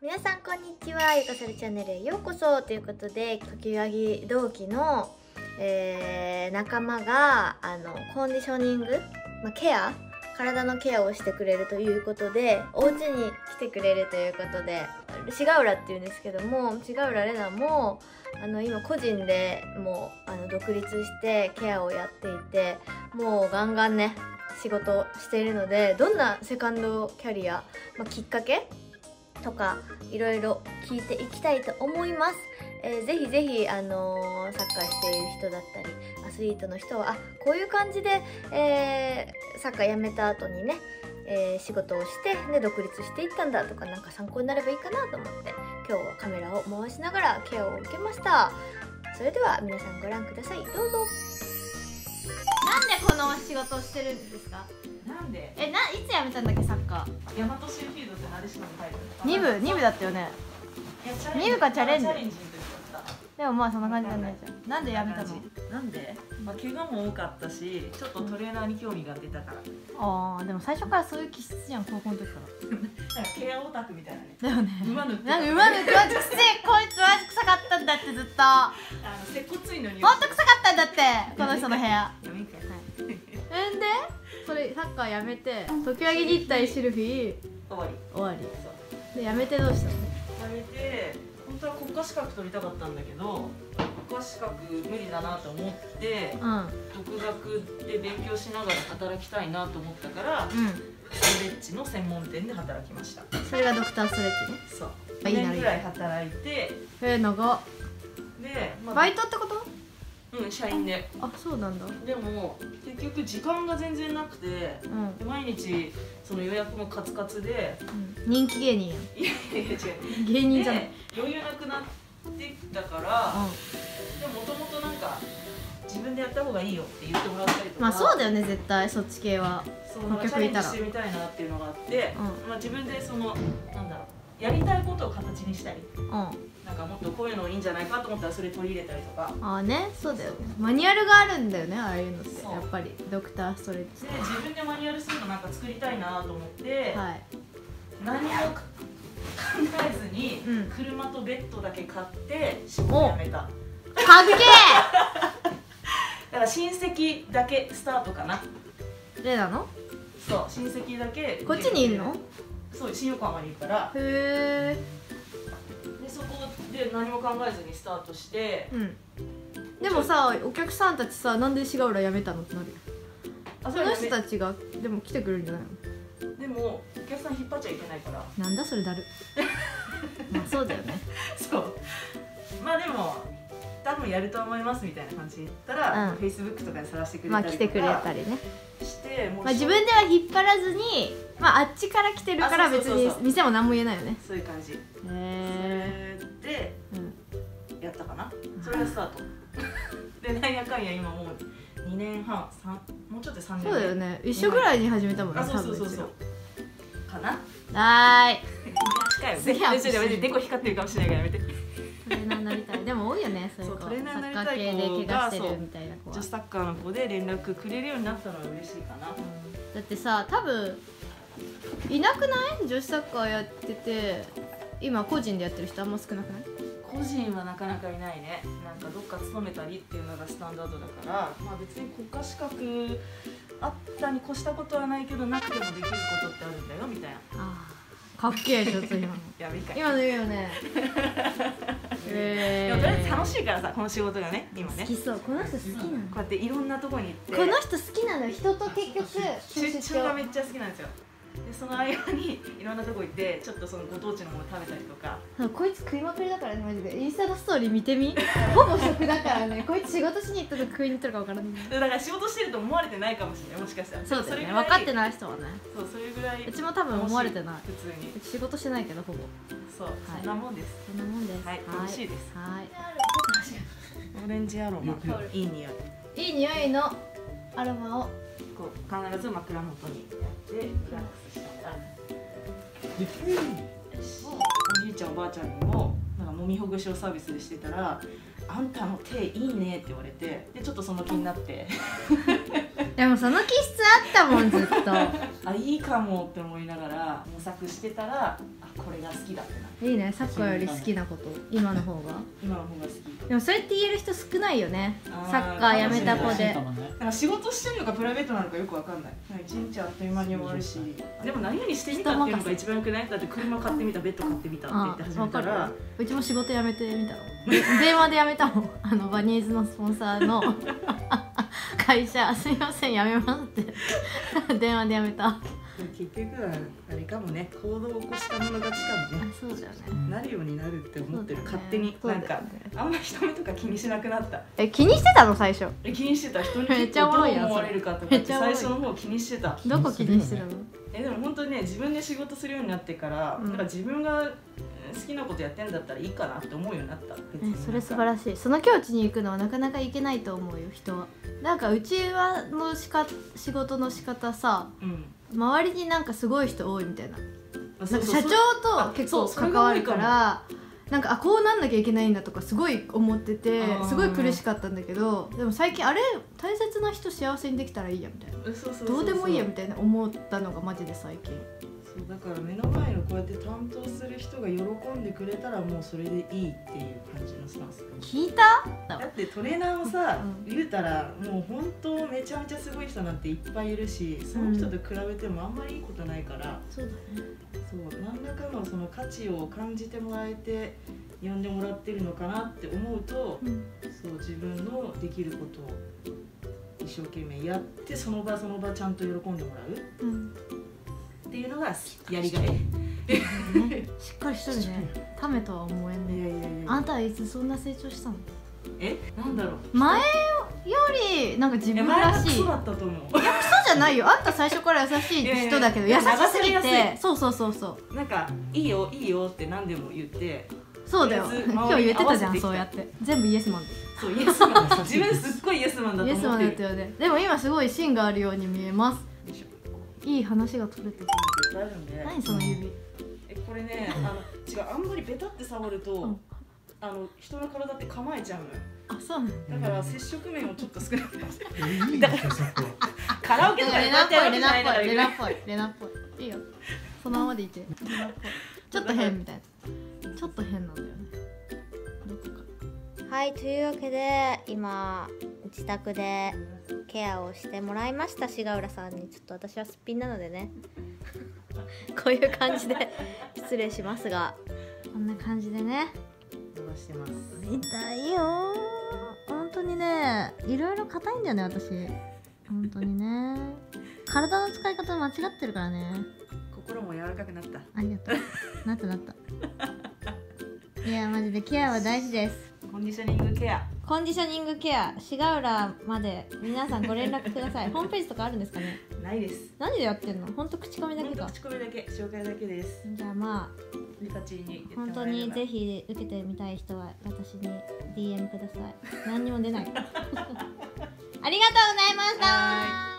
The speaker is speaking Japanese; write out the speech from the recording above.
皆さんこんにちは、ゆかさるチャンネルへようこそということで、時々同期の、仲間がコンディショニング、体のケアをしてくれるということで、お家に来てくれるということで、しがうらっていうんですけども、しがうられなも今個人でもう独立してケアをやっていて、もうガンガンね仕事しているので、どんなセカンドキャリア、きっかけとかいろいろ聞いていきたいと思います。ぜひぜひ、サッカーしている人だったりアスリートの人はこういう感じで、サッカーやめた後にね、仕事をして、ね、独立していったんだとか、なんか参考になればいいかなと思って今日はカメラを回しながらケアを受けました。それでは皆さんご覧ください、どうぞ。なんでこの仕事をしてるんですか？ なんで？ いつ辞めたんだっけ、サッカー。 大和シーフィードってなでしこに入る。 2部だったよね。2部かチャレンジ。でもまあそんな感じなんないじゃん。なんで辞めたの？ なんで？怪我も多かったし、ちょっとトレーナーに興味が出たから。 でも最初からそういう気質じゃん、高校の時から。 なんかケアオタクみたいなね。 だよね。 馬塗って。 なんか馬塗ってマジくせえ、こいつマジ臭かったんだってずっと。 接骨院の匂い。 ほんと臭かったんだって、この人の部屋。 やめんかい。 で、それサッカーやめて、時々立体シルフィー終わり。で、やめてどうしたの？ やめて、本当は国家資格取りたかったんだけど、国家資格無理だなと思って、独学で勉強しながら働きたいなと思ったから、ストレッチの専門店で働きました。 それがドクターストレッチね。 そう。2年ぐらい働いて、 長で、 バイトってこと？ 社員で。 あ、そうなんだ。 でも結局時間が全然なくて、毎日その予約もカツカツで、 人気芸人やん。 いや違う、 芸人じゃない。 余裕なくなってきたから、でももともとなんか自分でやった方がいいよって言ってもらったりとか。 そうだよね、絶対そっち系は。 チャレンジしてみたいなっていうのがあって、自分でそのなんだろう、やりたいことを形にしたり、なんかもっとこういうのいいんじゃないかと思ったらそれ取り入れたりとか。そうだよね、マニュアルがあるんだよね、ああいうのって。やっぱりドクターストレッチで自分でマニュアルするのなんか作りたいなと思って、何も考えずに車とベッドだけ買って仕事辞めた。かっけー。 だから親戚だけスタートかな。 レナの？ そう、親戚だけ。 こっちにいるの？ そう、新横浜にいるから。 へー。でそこで何も考えずにスタートして、 でもさ、お客さんたちさ、なんでしがうら辞めたのってなるよ。その人たちがでも来てくれるんじゃないの？ でもお客さん引っ張っちゃいけないから。 なんだそれ、だる。そうだよね。 そう、でも多分やると思いますみたいな感じで言ったら、Facebook とかで探してくれたりとか、来てくれたりねして、 自分では引っ張らずに、あっちから来てるから別に店も何も言えないよね。 そういう感じ。それでやったかな。それがスタートで、なんやかんや今もう2年半、もうちょっと3年。そうだよね、一緒ぐらいに始めたもんね。 そうかな。近いよ。デコ光ってるかもしれないからやめて。 トレーナーになりたい。でも多いよね、そういう子。サッカー系で怪我してるみたいな子は。 女子サッカーの子で連絡くれるようになったのは嬉しいかな。 だってさ、多分いなくない？女子サッカーやってて今個人でやってる人あんま少なくない？ 個人はなかなかいないね。なんかどっか勤めたりっていうのがスタンダードだから、別に国家資格あったに越したことはないけど、なくてもできることってあるんだよみたいな。かっけえ、ちょっと今の。今の言うよね。 でもとりあえず楽しいからさ、この仕事がね、今ね。 好きそう、この人好きなの。 こうやっていろんなとこに行って。 この人好きなの、人と結局出張がめっちゃ好きなんですよ。でその間にいろんなとこ行って、ちょっとそのご当地のもの食べたりとか。 こいつ食いまくりだからね、マジで。インスタのストーリー見てみ。ほぼ食だからね。こいつ仕事しに行ったと食いに行ってるか分からない。 だから仕事してると思われてないかもしれない、もしかしたら。 そうだよね、分かってない人はね。 そう、それぐらい。 うちも多分思われてない。 普通に。 仕事してないけど、ほぼ。 そう、そんなもんです。 そんなもんです。 はい、楽しいです。 はい。 オレンジアロマ、いい匂い。 いい匂いのアロマをこう必ず枕元にやってリラックスしたら。おじいちゃんおばあちゃんにもなんか揉みほぐしをサービスでしてたら、あんたの手いいねって言われて、でちょっとその気になってでもその気質あったもんずっとあ、いいかもって思いながら模索してたら、あ、これが好きだってなって。 いいね、サッカーより好きなこと、今の方が今の方が好き。 でもそれって言える人少ないよね、サッカーやめた子で。 なんか仕事してんのかプライベートなのかよくわかんない。一日あっという間に終わるし、でも何々してみたっていうのが一番よくない？だって車買ってみた、ベッド買ってみたって言って始めたら、 うちも仕事辞めてみたの電話で辞めたもん。バニーズのスポンサーの会社、すいません辞めますって電話で辞めた。 結局はあれかもね、行動を起こしたもの勝ちかもね。 そうだよね、 なるようになるって思ってる、勝手に。なんかあんま人目とか気にしなくなった。 気にしてたの最初？ 気にしてた。人に結構どう思われるかとかって最初の方気にしてた。 どこ気にしてたの？ でも本当にね、自分で仕事するようになってから、なんか自分が好きなことやってんだったらいいかなって思うようになった。 それ素晴らしい。その境地に行くのはなかなかいけないと思うよ、人は。なんかうちはの仕事の仕方さ、周りになんかすごい人多いみたいな。なんか社長と結構関わるから、なんかこうなんなきゃいけないんだとかすごい思ってて、すごい苦しかったんだけど、でも最近あれ大切な人幸せにできたらいいやみたいな、どうでもいいやみたいな思ったのがマジで最近。 そうだから目の前のこうやって担当する人が喜んでくれたらもうそれでいいっていう感じのスタンス。 聞いた？ だってトレーナーもさ、言うたらもう本当めちゃめちゃすごい人なんていっぱいいるし、その人と比べてもあんまりいいことないから、 そうだね。 そう何らかのその価値を感じてもらえて呼んでもらってるのかなって思うと、そう自分のできることを一生懸命やってその場その場ちゃんと喜んでもらう、っていうのがやりがい。 しっかりしとるね。ためとは思えんね。あんたはいつそんな成長したの？ なんだろう。 前よりなんか自分らしい。 クソだったと思う。 いやクソじゃないよ。あんた最初から優しい人だけど優しすぎて。そう。 なんかいいよいいよって何でも言って。 そうだよ。今日言ってたじゃん、そうやって。全部イエスマンで。 そうイエスマン。自分すっごいイエスマンだと思ってる。イエスマンだったよね。 でも今すごい芯があるように見えます。いい話が取れてる。何その指？ これね、違う、あんまりベタって触ると、人の体って構えちゃうのよ。 あ、そうなの。 だから接触面をちょっと少なくしてカラオケとかで歌ってやるんじゃないの？ レナっぽい。いいよ。そのままでいて。ちょっと変みたいな。ちょっと変なんだよね。どこか。はい、というわけで今自宅でケアをしてもらいました、重浦さんに。ちょっと私はすっぴんなのでねこういう感じで失礼しますが、こんな感じでね伸ばしてます。 痛いよ本当にね。いろいろ硬いんだよね私、本当にね。体の使い方間違ってるからね。 心も柔らかくなった。 ありがとう。なったいやマジでケアは大事です。 コンディショニングケア、 重浦まで皆さんご連絡ください。ホームページとかあるんですかね？ ないです。 何でやってんの？本当口コミだけか。 口コミだけ、紹介だけです。 じゃあまあリカチに本当にぜひ受けてみたい人は私に DM ください。何にも出ないありがとうございました。